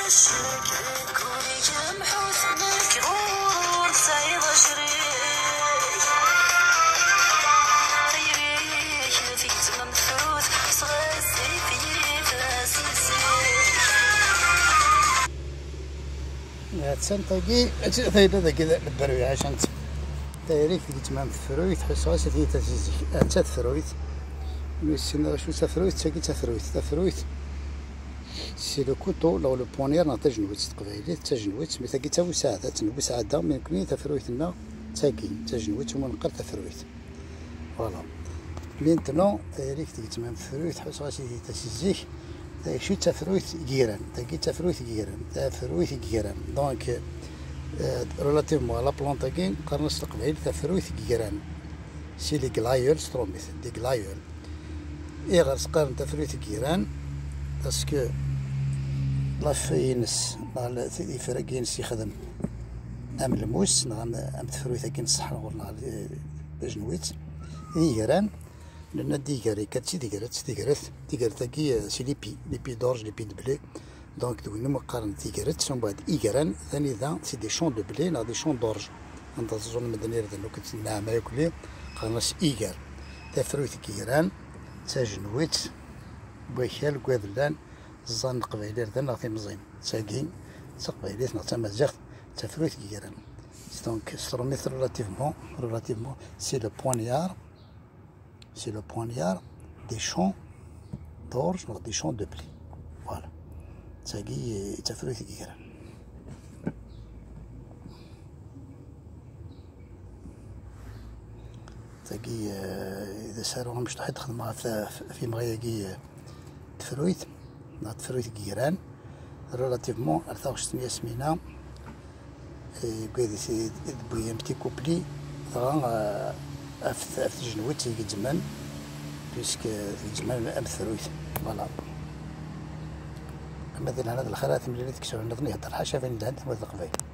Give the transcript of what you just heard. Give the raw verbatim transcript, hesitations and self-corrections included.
تسنطقي ثيدا ذا كذا البروي عشان تاريخ في تمام الثرويت حس راسي في تزيزك أنت ثرويت ويسنا شو ثرويت تسقي ثرويت ثرويت سي لو كوتو لو لو بونير نتجنوت تقبيلي تجنوت مثل قلت وساعة تنبو ساعة من كني ثرويت لنا تاقي تجنوت ومن قر ثرويت فوالا مينتنو تاريخ في تمام الثرويت حس راسي في تزيزك شو تفرويت جيران تاكي تفرويت جيران تفرويت جيران دونك ريلاتيفمون على بلانطاكين قرنص القبيل تفرويت جيران سي لي غلايول ستروميث دي غلايول اي غير قرن تفرويت جيران باسكو لافينس نال ثي فرقينس يخدم ام الموس نعم ام تفرويت كاين الصحراء ولا بجنويت جيران لأن ديكاري كاتشي ديكارت ديكارت ديكارت تاكي سي لي بي لي بي دورج لي بي دو بلي دونك دوينو مقارنة ديكارت ومن بعد إيكاران ثاني ذا سي دي شون دو بلي لا دي شون دورج عند الزون المدنية ذا كنت نعم ياكلي قارناس إيكار تفرويت كيران تاجنويت بويكال كواذلان الزان قبيلي ذا نعطي مزين تاكين تقبيليت نعطي مزيغ تفرويت كيران دونك ستروميث ريلاتيفمون ريلاتيفمون سي لو بوانيار. C'est le poignard des champs d'orge, des champs de blé. Voilà. Ça qui est fait le tigre. Ça qui إذا صاروا مش تحت خدمة في في مغياقي تفرويت نا تفرويت جيران ريلاتيفمون أرثاوش سمية سمينا كذا سي بويا بتي كوبلي طبعا أف أف جنويت في زمان بيسك في زمان أم ثرويت فوالا مثلا هذا الخرائط اللي تكسر نظني هذا الحاشا فين عندهم هذا القبائل.